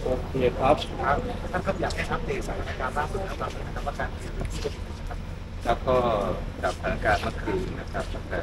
โอเคครับท่านครับอยากให้อัปเดตสถานการณ์ล่าสุดนะครับในนวัตกรรมครับก็จากสถานการณ์เมื่อคืนนะครับตั้งแต่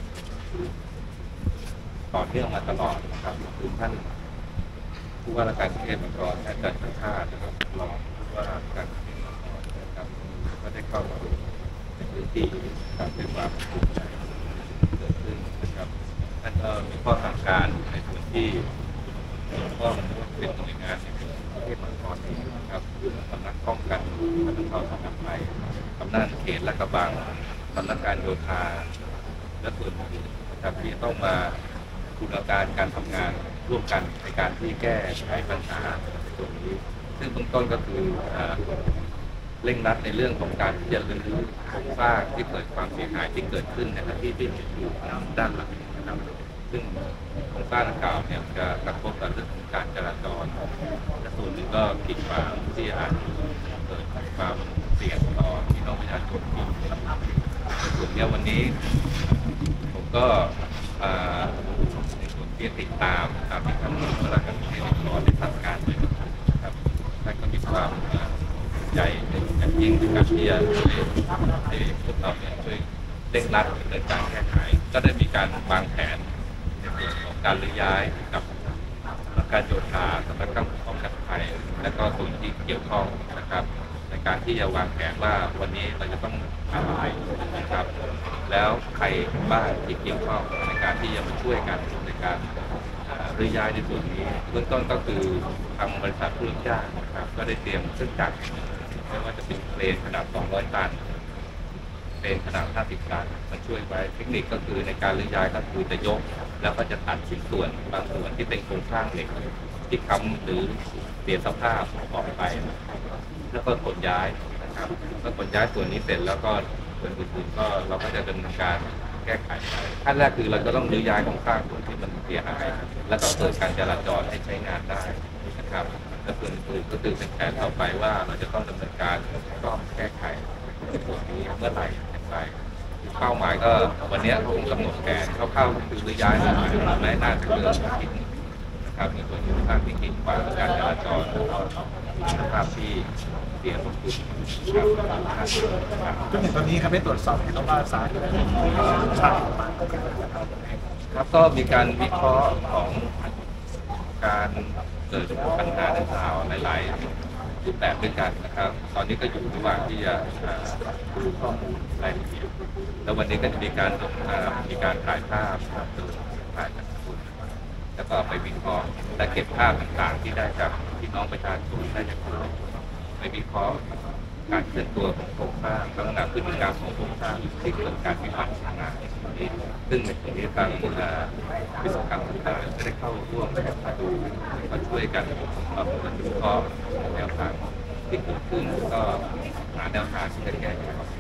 ต่อเนื่องมาตลอดนะครับคือท่านผู้ว่าราชการกรุงเทพมหานครท่านอาจารย์ชัชชาตินะครับรองผู้ว่าราชการกรุงเทพมหานครนะครับก็ได้เข้ามาในพื้นที่การเป็นความภูมิใจเกิดขึ้นนะครับท่านก็มีข้อสั่งการในส่วนที่ก็เป็นหน่วยงานในกรุงเทพมหานครเองนะครับสำนักป้องกันและบรรเทาสาธารณภัยอำนาจเขตและกระบังสำนักการโยธาและส่วนอื่นนะครับที่ต้องมาบูรณาการการทำงานร่วมกันในการที่แก้ไขปัญหาตรงนี้ซึ่งเบื้องต้นก็คือเร่งรัดในเรื่องของการที่จะรื้อโครงสร้างที่เกิดความเสียหายที่เกิดขึ้นในที่อยู่ด้านหลังนะครับซึ่งโครงสร้างดังกล่าวเนี่ยจะกระทบกับเรื่องของการจราจรและส่วนหนึ่งก็กีดขวางที่อาจเกิดความเสี่ยงต่อพี่น้องประชาชนที่ส่วนนี้วันนี้ผมก็ในส่วนที่ติดตามตามที่ท่านผู้ว่าการกรุงเทพมหานครได้สั่งการไปนะครับท่านก็มีความใหญ่อย่างยิ่งในการที่จะให้พวกเราเนี่ยช่วยเร่งรัดดำเนินการแก้ไขก็ได้มีการวางแผนในส่วนของการรื้อย้ายกับการโยธาสำนักงานป้องกันภัยและก็ส่วนที่เกี่ยวข้องนะครับในการที่จะวางแผนว่าวันนี้เราจะต้องทำอะไรนะครับแล้วใครบ้างที่เกี่ยวข้องในการที่จะมาช่วยกันในการรื้อย้ายในส่วนนี้เบื้องต้นก็คือทางบริษัทผู้รับจ้างนะครับก็ได้เตรียมเครื่องจักรไม่ว่าจะเป็นเครนขนาด200 ตันเป็นขนาด50 ตันมาช่วยไว้เทคนิคก็คือในการรื้อย้ายก็คือจะยกแล้วก็จะตัดชิ้นส่วนบางส่วนที่เป็นโครงสร้างเหล็กที่ค้ำหรือเปลี่ยนสภาพออกไปแล้วก็ขนย้ายนะครับแล้วขนย้ายส่วนนี้เสร็จแล้วก็ส่วนอื่นๆก็เราก็จะดำเนินการแก้ไขขั้นแรกคือเราจะต้องรื้อย้ายโครงสร้างส่วนที่มันเสียหายแล้วก็เกิดการจราจรให้ใช้งานได้นะครับและส่วนอื่นก็คือเป็นแผนต่อไปว่าเราจะต้องดำเนินการซ่อมแก้ไขในส่วนนี้เมื่อไหร่อย่างไรเป้าหมายก็วันนี้คงกำหนดแผนคร่าวๆก็คือรื้อย้ายไม่น่าจะเกินอาทิตย์นะครับในส่วนที่สร้างที่กีดขวางการจราจรแล้วก็สภาพที่เสียสมดุลครับจนถึงตอนนี้ครับได้ตรวจสอบแล้วว่าสาเหตุที่ใช่ครับก็มีการวิเคราะห์ของการเกิดปัญหาดังกล่าวหลายๆรูปแบบด้วยกันนะครับตอนนี้ก็อยู่ระหว่างที่จะดูข้อมูลรายละเอียดแล้ววันนี้ก็จะมีการถ่ายภาพถ่ายจากคุณแล้วก็ไปวิเคราะห์และเก็บภาพต่างๆที่ได้จากพี่น้องประชาชนได้จากคุณไปวิเคราะห์การเคลื่อนตัวของโครงสร้างลักษณะพฤติกรรมของโครงสร้างที่เกิดการวิพากษ์วิจารณ์ซึ่งในส่วนนี้ทางวิศวกรรมต่างๆจะได้เข้าร่วมมาดูมาช่วยกันวิเคราะห์แนวทางที่เกิดขึ้นก็หาแนวทางที่จะแก้ไข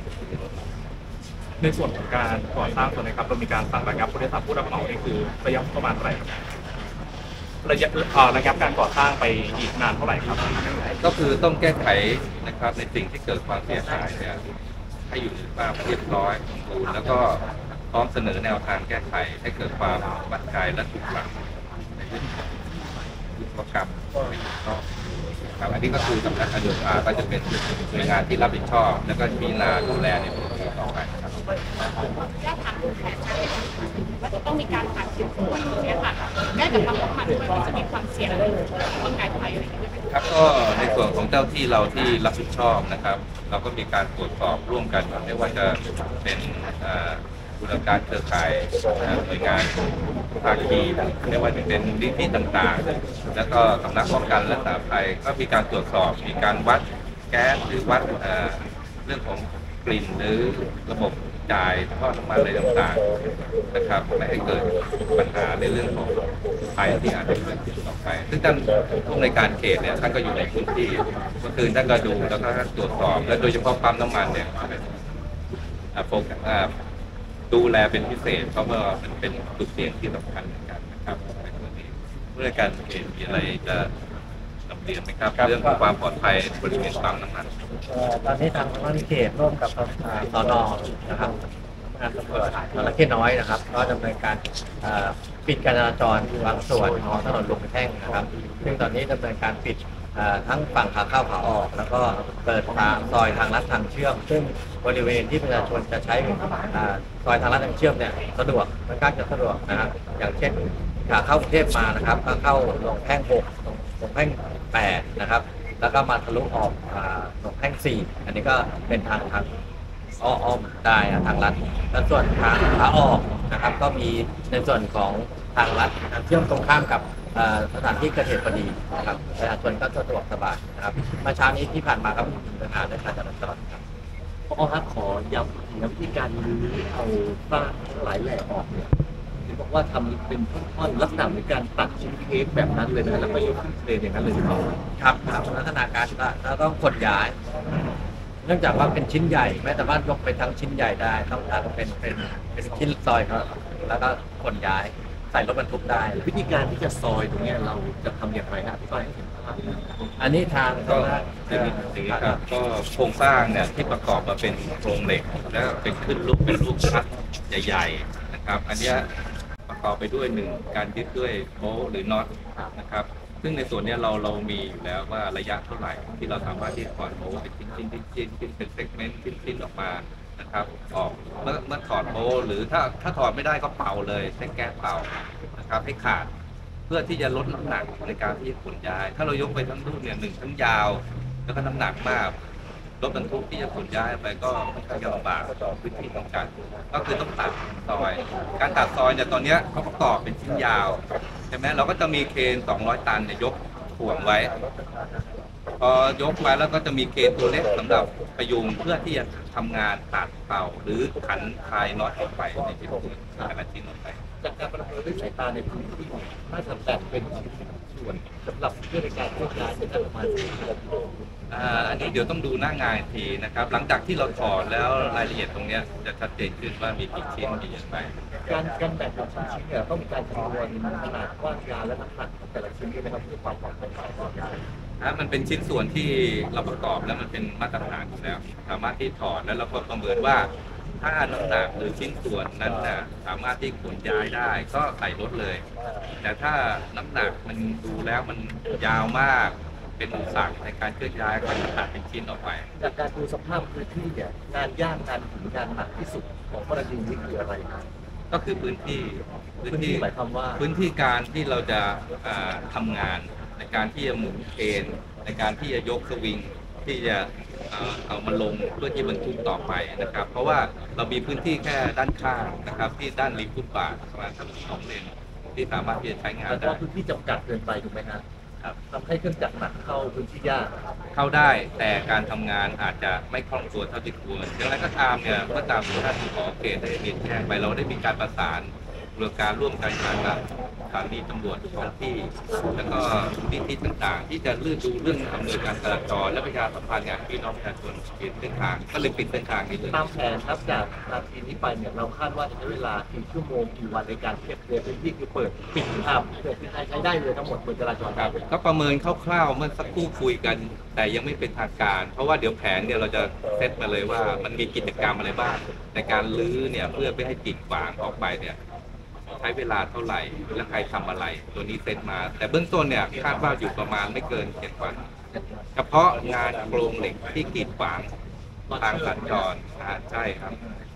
ในส่วนของการก่อสร้างตัวนี้ครับเรามีการสั่งระงับบริษัทผู้รับเหมานี่คือระยะประมาณเท่าไหร่ครับระยะการก่อสร้างไปอีกนานเท่าไหร่ครับก็คือต้องแก้ไขนะครับในสิ่งที่เกิดความเสียหายเนี่ยให้อยู่ในสภาพเรียบร้อยสมบูรณ์แล้วก็พร้อมเสนอแนวทางแก้ไขให้เกิดความมั่นใจและถูกหลักในเรื่องของวิศวกรรมไม่ถูกต้องครับอันนี้ก็คือสำนักงานโยธาก็จะเป็นหน่วยงานที่รับผิดชอบแล้วก็พิจารณาดูแลในส่วนนี้ต่อไปครับแก้ทางดูแผนใช้ว่าจะต้องมีการตัดชิ้นส่วนอย่างเงี้ยค่ะแก้กับทางน้ำมันด้วยจะมีความเสี่ยงอะไรร่างกายไทยอะไรอย่างเงี้ยครับก็ในส่วนของเจ้าที่เราที่รับผิดชอบนะครับเราก็มีการตรวจสอบร่วมกันไม่ว่าจะเป็นบูรณาการเครือข่ายหน่วยงานภาคีไม่ว่าจะเป็นนิติต่างๆแล้วก็สำนักป้องกันและปราบภัยก็มีการตรวจสอบมีการวัดแก๊สหรือวัดเรื่องของกลิ่นหรือระบบจ่ายท่อน้ำมันอะไรต่างๆนะครับไม่ให้เกิดปัญหาในเรื่องของภัยที่อาจจะเกิดขึ้นต่อไปซึ่งท่านผู้ในการเขตเนี่ยท่านก็อยู่ในพื้นที่เมื่อคืนท่านก็ดูแล้วก็ตรวจสอบและโดยเฉพาะปั๊มน้ำมันเนี่ยโฟกัสดูแลเป็นพิเศษเพราะว่ามันเป็นจุดเสี่ยงที่สำคัญเหมือนกันนะครับในส่วนนี้ผู้ในการเขตมีอะไรจะนำเรียนไหมครับเรื่องความปลอดภัยบริเวณปั๊มน้ำมันตอนนี้ทางสำนักงานเขตร่วมกับสน.นะครับงานตำรวจสารเขตน้อยนะครับก็ดำเนินการปิดการจราจรบางส่วนของถนนหลวงแพ่งนะครับซึ่งตอนนี้ดำเนินการปิดทั้งฝั่งขาเข้าขาออก แล้วก็เปิดทางซอยทางลัดทางเชื่อมซึ่งบริเวณที่ประชาชนจะใช้ซอยทางลัดทางเชื่อมเนี่ยสะดวกมันก็จะสะดวกนะครับอย่างเช่นขาเข้ากรุงเทพมานะครับก็เข้าหลวงแพ่ง6หลวงแพ่ง8นะครับแล้วก็มาทะลุออกหลวงแพ่ง4อันนี้ก็เป็นทางอ้อมได้ทางลัดและส่วนทางขาออกนะครับก็มีในส่วนของทางลัดเชื่อมตรงข้ามกับสถานที่เกิดเหตุพอดีนะครับประชาชนก็สะดวกสบายนะครับเมื่อเช้านี้ที่ผ่านมาก็มีปัญหาในการจราจรครับพอครับขอย้ำถึงวิธีการรื้อเอาซากหลายแหล่ออกเนี่ยเห็นบอกว่าทำเป็นท่อนๆลักษณะเหมือนการตัดชิ้นเค้กแบบนั้นเลยนะแล้วก็ยกขึ้นเครนอย่างนั้นเลยหรือเปล่าครับลักษณะการก็ต้องขนย้าย เนื่องจากว่าเป็นชิ้นใหญ่ไม่สามารถยกไปทั้งชิ้นใหญ่ได้ต้องตัดเป็นชิ้นซอยครับแล้วก็ขนย้ายใส่รถบรรทุกได้วิธีการที่จะซอยตรงเนี้ยเราจะทำอย่างไรครับอธิบายให้เห็นภาพอันนี้ทางก็อย่างนี้ครับก็โครงสร้างเนี่ยที่ประกอบมาเป็นโครงเหล็กแล้วเป็นขึ้นรูปเป็นรูปชัดใหญ่ๆนะครับอันเนี้ยประกอบไปด้วยการยึดด้วยโบ๊ทหรือน็อตนะครับซึ่งในส่วนนี้เรามีอยู่แล้วว่าระยะเท่าไหร่ที่เราสามารถที่ถอดโบ๊ทเป็นชิ้นเป็นเซกเมนต์ชิ้นออกมานะครับออกเมื่อถอดโบ๊ทหรือถ้าถอดไม่ได้ก็เป่าเลยใช้แก๊สเป่านะครับให้ขาด เพื่อที่จะลดน้ำหนักในการที่จะขนย้าย ถ้าเรายกไปทั้งลูกเนี่ยทั้งยาว แล้วก็น้ำหนักมาก รถบรรทุกที่จะขนย้ายไปก็ค่อนข้างจะลำบากต่อพื้นที่ต้องการก็คือต้องตัดซอย การตัดซอยเนี่ยตอนนี้เขาประกอบเป็นชิ้นยาวใช่ไหมเราก็จะมีเครน200 ตันเนี่ยยกถ่วงไว้ พอยกไว้แล้วก็จะมีเครนตัวเล็กสำหรับประยุงเพื่อที่จะทำงานตัดเป่าหรือขันคลายน็อตออกไปในชิ้นแต่ละชิ้นออกไปจากการประเมินด้วยสายตาในพื้นที่ถ้าจะแบ่งเป็นส่วนสำหรับเพื่อในการเคลื่อนย้ายจะประมาณอันนี้เดี๋ยวต้องดูหน้างานอีกทีนะครับ หลังจากที่เราถอดแล้วรายละเอียดตรงนี้จะชัดเจนขึ้นว่ามีกี่ชิ้นมีอย่างไรการแบ่งเป็นชิ้นๆเนี่ยต้องมีการคำนวณขนาดกว้างยาวและน้ำหนักของแต่ละชิ้นด้วยนะครับเพื่อความปลอดภัยของผู้ใช้มันเป็นชิ้นส่วนที่เราประกอบแล้วมันเป็นมาตรฐานอยู่แล้วสามารถที่ถอดแล้วเราก็ประเมินว่าถ้าน้ำหนักหรือชิ้นส่วนนั้นน่ะสามารถที่ขนย้ายได้ก็ใส่รถเลย แต่ถ้าน้ำหนักมันดูแล้วมันยาวมากเป็นอุปสรรคในการเคลื่อนย้ายก็จะตัดเป็นชิ้นออกไปจากการดูสภาพพื้นที่เนี่ยงานยากงานถึงงานหนักที่สุดของกรณีนี้คืออะไรครับก็คือพื้นที่หมายความว่าพื้นที่การที่เราจะทำงานในการที่จะหมุนเครนในการที่จะยกสวิงที่จะเอามาลงเพื่อที่บรรทุกต่อไปนะครับ เพราะว่าเรามีพื้นที่แค่ด้านข้างนะครับที่ด้านริมฟุตบาทประมาณ2 เลนที่สามารถที่จะใช้งานแต่ได้ว่าพื้นที่จำกัดเกินไปถูกไหมครับทำให้เครื่องจักรหนักเข้าพื้นที่ยากเข้าได้แต่การทำงานอาจจะไม่คล่องตัวเท่าที่ควรอย่างไรก็ตามเนี่ยเมื่อตามที่ท่านผอ.เขตได้เรียนแจ้งไปเราได้มีการประสานเรื่องการร่วมกันกับสถานีตำรวจท้องที่แล้วก็นิติต่างๆ ที่จะดูเรื่องอำนวยการจราจรและประชาสัมพันธ์งานพี่น้องประชาชนเปลี่ยนเส้นทางก็เลยปิดเส้นทางนี้เลยตามแผนครับจากนาทีนี้ไปเนี่ยเราคาดว่าจะใช้เวลากี่ชั่วโมงกี่วันในการเก็บเกี่ยวพื้นที่คือเปิดปิดเปิดใช้ได้เลยทั้งหมดบนจราจรครับก็ประเมินคร่าวๆเมื่อสักครู่คุยกัน แต่ยังไม่เป็นทางการ เพราะว่าเดี๋ยวแผนเนี่ยเราจะเซตมาเลยว่ามันมีกิจกรรมอะไรบ้างในการรื้อเนี่ยเพื่อไม่ให้กีดขวางออกไปเนี่ยใช้เวลาเท่าไหร่และใครทำอะไรตัวนี้เซตมา แต่เบื้องต้นเนี่ยคาดว่าอยู่ประมาณไม่เกิน7 วันเฉพาะงานโครงเหล็กที่กีดขวางทางสัญจรใช่ครับ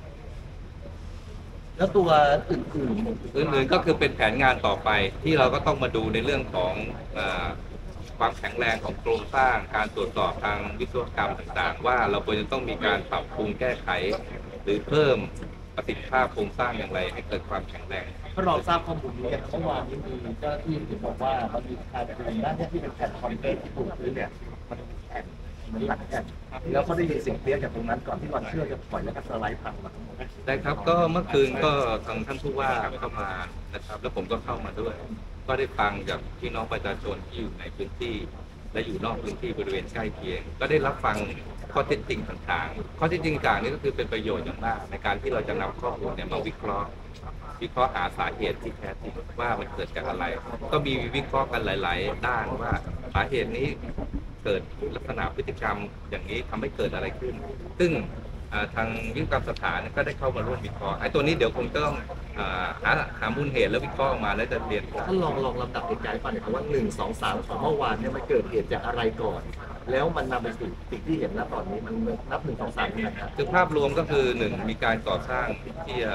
แล้วตัวอื่นๆก็คือเป็นแผนงานต่อไปที่เราก็ต้องมาดูในเรื่องของความแข็งแรงของโครงสร้างการตรวจสอบทางวิศวกรรมต่างๆว่าเราควรจะต้องมีการปรับปรุงแก้ไข หรือเพิ่มประสิทธิภาพโครงสร้างอย่างไรให้เกิดความแข็งแรงถ้าเราทราบข้อมูลนี้เมื่อวานนี้มีเจ้าหน้าที่บอกว่ามันมีการปูนด้านที่เป็นแผ่นคอนกรีตที่ปูพื้นเนี่ยมันแผ่นเหมือนหลังแผ่นแล้วเขาได้ยินเสียงเปี้ยจากตรงนั้นก่อนที่วันเชื่อจะปล่อยแล้วก็สไลด์พังมาทั้งหมดได้ครับก็เมื่อคืนก็ทางท่านผู้ว่าเข้ามานะครับแล้วผมก็เข้ามาด้วย ก็ได้ฟังจากพี่น้องประชาชนที่อยู่ในพื้นที่และอยู่นอกพื้นที่บริเวณใกล้เคียงก็ได้รับฟังข้อเท็จจริงต่างๆข้อเท็จจริงต่างๆนี่ก็คือเป็นประโยชน์อย่างมากในการที่เราจะนำข้อมูลเนี่ยมาวิเคราะห์หาสาเหตุที่แท้จริงว่ามันเกิดจากอะไร ก็มีวิเคราะห์กันหลายๆด้านว่าสาเหตุนี้เกิดลักษณะพฤติกรรมอย่างนี้ทำให้เกิดอะไรขึ้นซึ่งทางวิศวกรรมสถานก็ได้เข้ามาร่วมวิเคราะห์ไอ้ตัวนี้เดี๋ยวคงต้องหามูลเหตุแล้ววิเคราะห์ออกมาแล้วจะเรียนท่านลองลำดับเหตุการณ์ให้ฟังหน่อยครับว่า1 2 3ของเมื่อวานเนี่ยมันเกิดเหตุจากอะไรก่อน แล้วมันนำไปสู่สิ่งที่เห็นณตอนนี้มันนับ1 2 3ยังไงครับคือภาพรวมก็คือ1มีการก่อสร้างที่จะ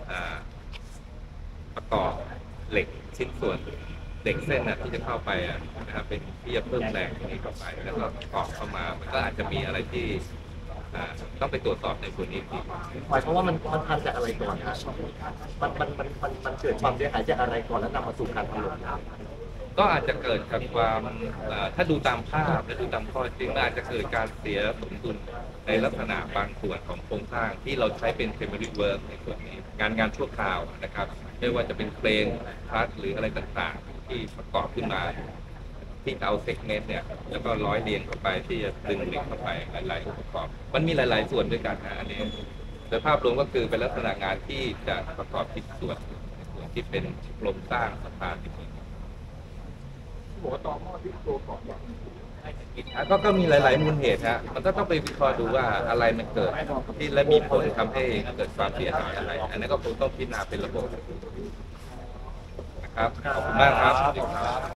ประกอบเหล็กชิ้นส่วนเหล็กเส้นที่จะเข้าไปนะครับเป็นที่จะเพิ่มแรงตรงนี้เข้าไปแล้วก็ประกอบเข้ามามันก็อาจจะมีอะไรที่ต้องไปตรวจสอบในส่วนนี้อีกหมายความว่ามันทันจากอะไรก่อนครับมันเกิดความเสียหายจากอะไรก่อนแล้วนำมาสู่การถล่มครับก็อาจจะเกิดจากความถ้าดูตามภาพและดูตามข้อจริงมันอาจจะเกิดการเสียสมดุลในลักษณะบางส่วนของโครงสร้างที่เราใช้เป็น temporary work ในส่วนนี้งานชั่วคราวนะครับไม่ว่าจะเป็นเครนพาร์ทหรืออะไรต่างๆที่ประกอบขึ้นมาที่เอาเซกเมนต์เนี่ยแล้วก็ร้อยเรียงเข้าไปที่จะดึงเหล็กเข้าไปหลายๆองค์ประกอบมันมีหลายๆส่วนด้วยกันอันนี้โดยภาพรวมก็คือเป็นลักษณะงานที่จะประกอบชิ้นส่วนที่เป็นโครงสร้างสะพานที่บอกว่าต่อหม้อที่ตัวก่อนก็มีหลายๆมูลเหตุฮะมันก็ต้องไปวิเคราะห์ดูว่าอะไรมันเกิดที่และมีผลทำให้เกิดความเสียหายอะไรอันนั้นก็คงต้องพิจารณาเป็นระบบนะครับขอบคุณมากครับ